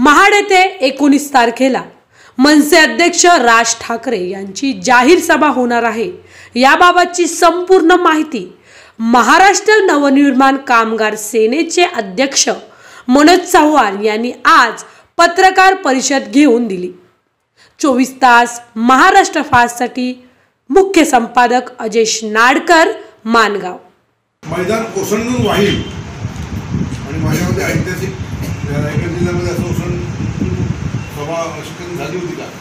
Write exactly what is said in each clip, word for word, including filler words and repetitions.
महाड येथे एकोणीस तारखेला मनसे अध्यक्ष राज ठाकरे यांची जाहीर सभा होणार आहे। याबाबतची संपूर्ण माहिती महाराष्ट्र नवनिर्माण कामगार सेनेचे अध्यक्ष मनोज चव्हाण यांनी आज पत्रकार परिषद घेऊन दिली। चोवीस तास महाराष्ट्र फास्टसाठी मुख्य संपादक अजेश नाडकर, मानगाव। मैदान ओसंडून वाहील आणि माझ्यामध्ये ऐतिहासिक रायगड जिल्ह्यामध्ये असं ओसंड सभा अशी झाली होती का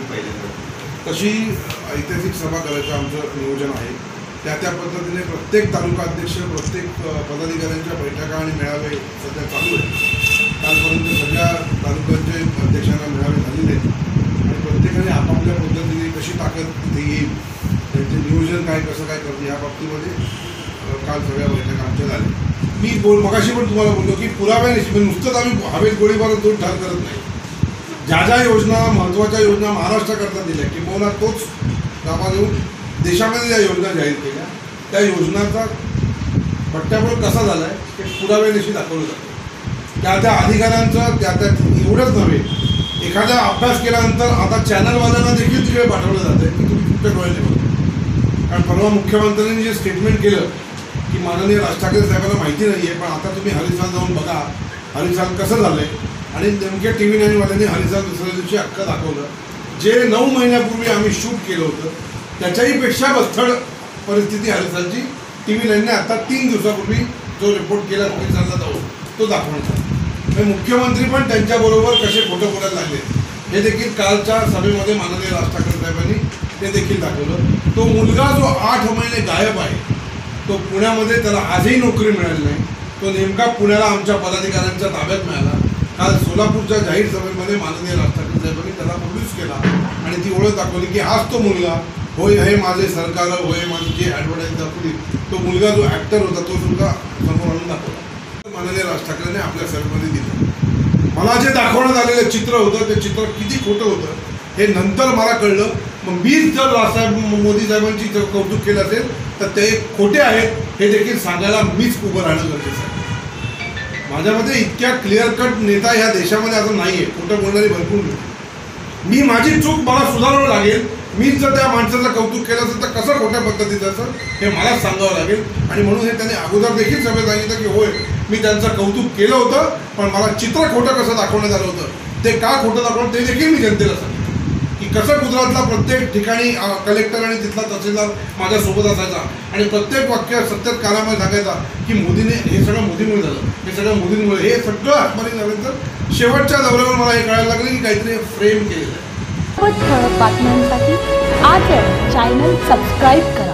तशी ऐतिहासिक सभा करायचं आमचं नियोजन आहे। त्या त्या पद्धतीने प्रत्येक तालुका अध्यक्ष प्रत्येक पदाधिकाऱ्यांच्या बैठका आणि मेळावे सध्या चालू आहेत। कालपर्यंत सगळ्या तालुक्यांचे अध्यक्षांना मेळावे झालेले आहेत आणि प्रत्येकाने आपापल्या पद्धतीने कशी ताकद तिथे येईल, त्यांचे नियोजन काय कसं काय करते या बाबतीमध्ये काल सगळ्या बैठका आमच्या झाल्या। मी बोल मगाशी पण तुम्हाला बोललो की पुराव्याने नुसतंच आम्ही हवेत गोळीबार दोन ठार करत नाही। ज्या ज्या योजना महत्त्वाच्या योजना महाराष्ट्राकरता दिल्या किंवा तोच दाबा देऊन देशामध्ये ज्या योजना जाहीर केल्या त्या योजनाचा पट्ट्याबोळ कसा झाला आहे ते पुराव्यानिशी दाखवलं जातं। त्या त्या अधिकाऱ्यांचं त्या त्या एवढंच नव्हे, एखादा अभ्यास केल्यानंतर आता चॅनलवाल्यांना देखील तिकडे पाठवलं जातं आहे की तुम्ही तुमच्या डोळ्याने बघा। कारण परवा मुख्यमंत्र्यांनी जे स्टेटमेंट केलं की माननीय राज ठाकरे साहेबांना माहिती नाही आहे, पण आता तुम्ही हरिसाल जाऊन बघा हरिसाल कसं झालं आहे। आणि नेमक्या टी व्ही नाईनवाल्यांनी हरिसाल दुसऱ्या दिवशी अख्खं दाखवलं, जे नऊ महिन्यापूर्वी आम्ही शूट केलं होतं त्याच्याहीपेक्षा बस्थळ परिस्थिती हरिसालची टी व्ही नाईनने आता तीन दिवसापूर्वी जो रिपोर्ट केला हरिसालला जाऊन तो दाखवण्याचा। मुख्यमंत्री पण त्यांच्याबरोबर कसे खोटं बोलायला लागले हे देखील कालच्या सभेमध्ये माननीय राज ठाकरे साहेबांनी ते देखील दाखवलं। तो मुलगा जो आठ महिने गायब आहे तो पुण्यामध्ये, त्याला आजही नोकरी मिळाली नाही, तो नेमका पुण्याला आमच्या पदाधिकाऱ्यांच्या ताब्यात मिळाला। काल सोलापूरच्या जाहीर सभेमध्ये माननीय राज ठाकरे साहेबांनी त्याला प्रोड्यूस केला आणि ती ओळख दाखवली की हाच तो मुलगा, होय हे माझे सरकार, होय माझी जी ॲडव्हर्टाईज दाखवली तो मुलगा जो ॲक्टर होता तो सुद्धा समोर आणून दाखवला। माननीय राज ठाकरेंनी आपल्या सभेमध्ये दिलं। मला जे दाखवण्यात आलेलं चित्र होतं ते चित्र किती खोटं होतं हे नंतर मला कळलं। मग मीच जर राजसाहेब मोदी साहेबांची कौतुक केलं असेल तर ते खोटे आहेत हे देखील सांगायला मीच उभं राहणं गरजेचं आहे। माझ्यामध्ये इतक्या क्लिअर कट नेता ह्या देशामध्ये आता नाही आहे, खोटं बोलणारी भरपूर लोक। मी माझी चूक मला सुधारावं लागेल। मीच जर त्या माणसाचं कौतुक केलं असेल तर कसं खोट्या पद्धतीचं असेल हे मलाच सांगावं लागेल। आणि म्हणून हे त्यांनी अगोदर देखील सभेत सांगितलं की होय मी त्यांचं कौतुक केलं होतं, पण मला चित्र खोटं कसं दाखवण्यात आलं होतं ते का खोटं दाखवलं ते देखील मी जनतेला सांगितलं की कसं गुजरातला प्रत्येक ठिकाणी कलेक्टर आणि तिथला तहसीलदार माझ्यासोबत असायचा आणि प्रत्येक वाक्य सत्यात कालामध्ये सांगायचा की मोदीने हे सगळं मोदीमुळे झालं, हे सगळं मोदींमुळे, हे सगळं हातमारी झाल्यानंतर शेवटच्या दौऱ्यावर मला हे कळायला लागलं की काहीतरी फ्रेम केलेलं आहे। ठळक बातम्यांसाठी आज चॅनल सबस्क्राईब करा।